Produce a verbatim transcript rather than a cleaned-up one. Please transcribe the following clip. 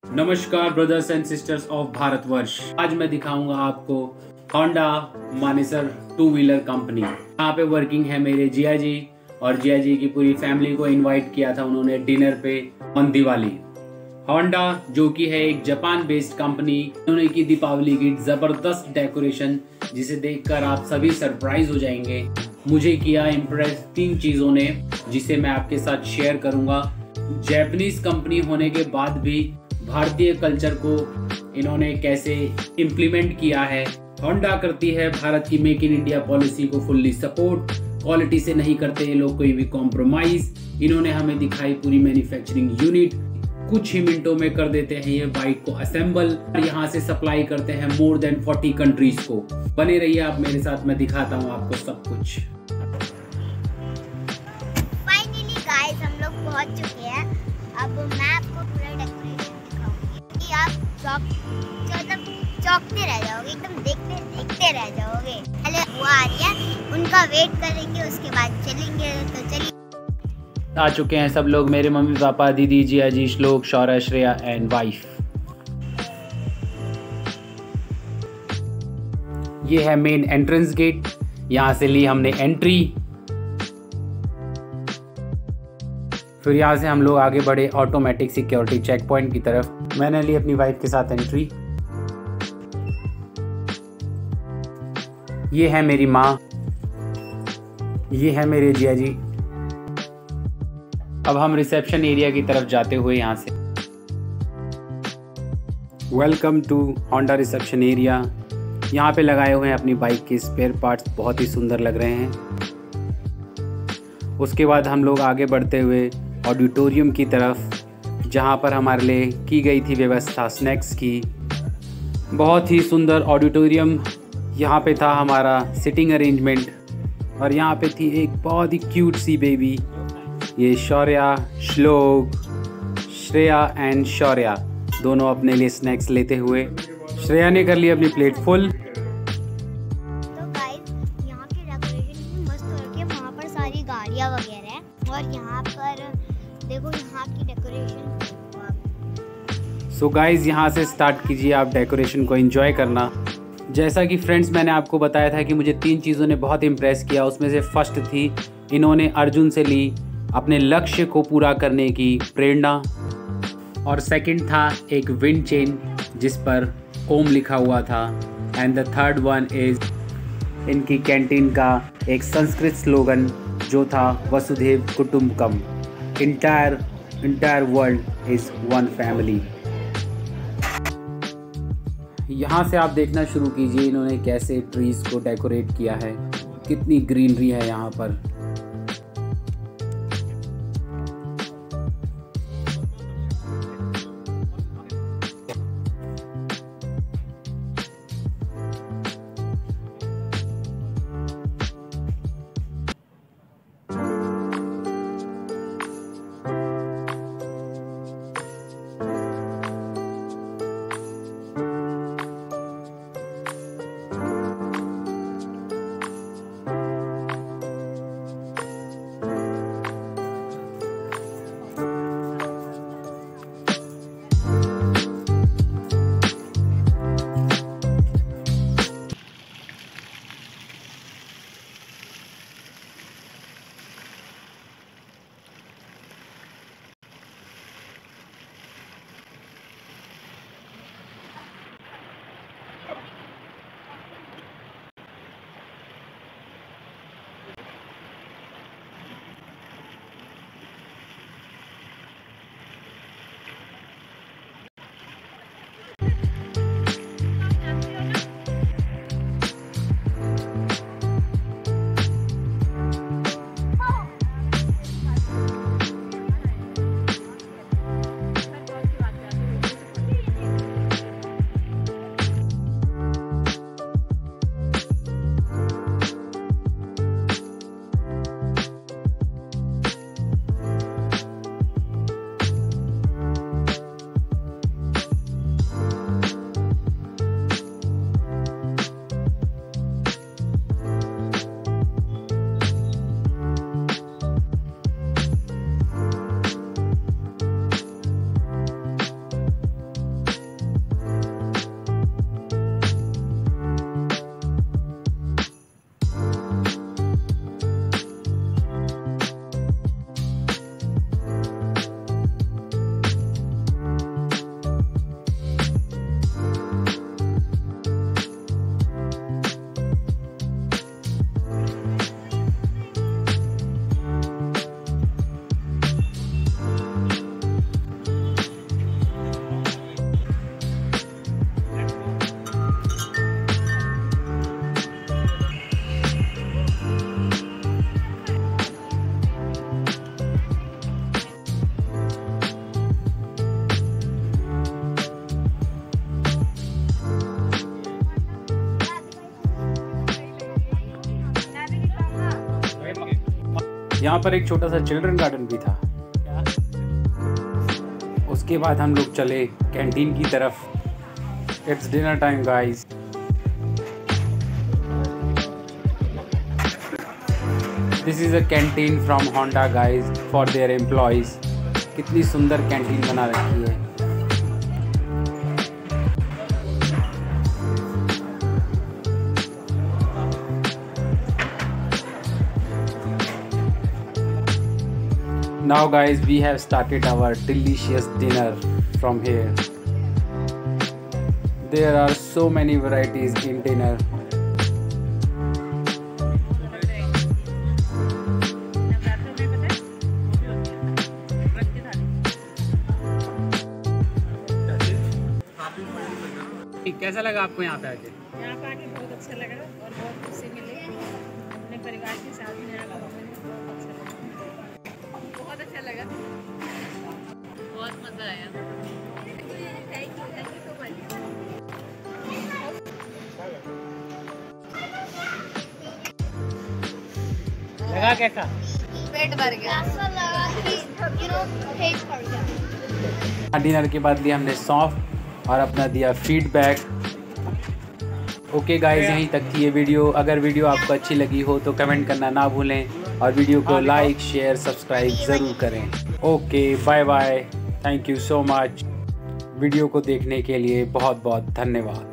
नमस्कार brothers and sisters of Bharatvarsh. आज मैं दिखाऊंगा आपको Honda Manesar two wheeler company. यहाँ पे वर्किंग है मेरे जिया जी, और जिया जी की पूरी फैमिली को इनवाइट किया था उन्होंने डिनर पे ऑन दिवाली। होंडा जो कि है एक जापान बेस्ड कंपनी, उन्होंने की दीपावली की जबरदस्त डेकोरेशन जिसे देखकर आप सभी सरप्राइज हो जाएंगे। मुझे किया इम्प्रेस तीन चीजों ने, जिसे मैं आपके साथ शेयर करूंगा। जापानीज कंपनी होने के बाद भी भारतीय कल्चर को इन्होंने कैसे इम्प्लीमेंट किया है। होंडा करती है भारत की मेक इन इंडिया पॉलिसी को फुल्ली सपोर्ट। क्वालिटी से नहीं करते ये लोग कोई भी कॉम्प्रोमाइज। इन्होंने हमें दिखाई पूरी मैन्युफैक्चरिंग यूनिट, कुछ ही मिनटों में कर देते हैं ये बाइक को असेंबल। यहाँ से सप्लाई करते हैं मोर देन फोर्टी कंट्रीज को। बने रहिए आप मेरे साथ, मैं दिखाता हूँ आपको सब कुछ। फाइनली गाइस हम लोग पहुँच चुके हैं। अब मैं आपको पूरा डेकोरेशन दिखाऊंगी कि आप चौक मतलब चौंकते रह जाओगे, एकदम देखते देखते रह जाओगे। पहले वो आ रही है, उनका वेट करेंगे, उसके बाद चलेंगे। तो चलिए आ चुके हैं सब लोग, मेरे मम्मी पापा, दीदी, जिया जी, श्लोक, शौर्य, श्रेया एंड वाइफ। ये है मेन एंट्रेंस गेट। यहाँ से ली हमने एंट्री। फिर यहाँ से हम लोग आगे बढ़े ऑटोमेटिक सिक्योरिटी चेक पॉइंट की तरफ। मैंने ली अपनी वाइफ के साथ एंट्री। ये है मेरी माँ, ये है मेरे जिया जी। अब हम रिसेप्शन एरिया की तरफ जाते हुए यहाँ से, welcome to Honda reception area. यहाँ पे लगाए हुए हैं अपनी बाइक के स्पेयर पार्ट्स, बहुत ही सुंदर लग रहे हैं। उसके बाद हम लोग आगे बढ़ते हुए ऑडिटोरियम की तरफ, जहाँ पर हमारे लिए की गई थी व्यवस्था स्नैक्स की। बहुत ही सुंदर ऑडिटोरियम। यहाँ पे था हमारा सिटिंग अरेंजमेंट, और यहाँ पे थी एक बहुत ही क्यूट सी बेबी। ये शौर्या, श्लोक, श्रेया एंड शौर्या दोनों अपने लिए स्नैक्स लेते हुए। श्रेया ने कर ली अपनी प्लेट फुल। तो गाइस यहाँ की डेकोरेशन भी मस्त हो रखी है। वहाँ पर सारी गाड़ियाँ वगैरह हैं, और यहाँ पर देखो यहाँ की डेकोरेशन। सो गाइज यहाँ से स्टार्ट कीजिए आप डेकोरेशन को एंजॉय करना। जैसा कि फ्रेंड्स मैंने आपको बताया था कि मुझे तीन चीज़ों ने बहुत इम्प्रेस किया। उसमें से फर्स्ट थी इन्होंने अर्जुन से ली अपने लक्ष्य को पूरा करने की प्रेरणा, और सेकंड था एक विंड चेन जिस पर ओम लिखा हुआ था, and the third one is इनकी कैंटीन का एक संस्कृत स्लोगन जो था वसुधैव कुटुंबकम, entire entire world is one family. यहाँ से आप देखना शुरू कीजिए इन्होंने कैसे ट्रीज को डेकोरेट किया है, कितनी ग्रीनरी है यहाँ पर। यहाँ पर एक छोटा सा चिल्ड्रन गार्डन भी था। उसके बाद हम लोग चले कैंटीन की तरफ। It's dinner time guys. This is a canteen from Honda guys for their employees. कितनी सुंदर कैंटीन बना रखी है। Now guys, we have started our delicious dinner from here. There are so many varieties in dinner. कैसा लगा आपको यहाँ पे आके? यहाँ पे आके बहुत अच्छा लगा और बहुत खुशी मिली। अपने परिवार के साथ में आकर बहुत अच्छा लगा, बहुत मज़ा आया। Thank you, thank you so much. लगा कैसा? पेट भर गया। डिनर के बाद लिया हमने सौंफ और अपना दिया फीडबैक। ओके गाइस, यहीं तक थी ये वीडियो। अगर वीडियो आपको अच्छी लगी हो तो कमेंट करना ना भूलें और वीडियो को लाइक शेयर सब्सक्राइब ज़रूर करें। Okay bye bye, thank you so much. Video को देखने के लिए बहुत बहुत धन्यवाद।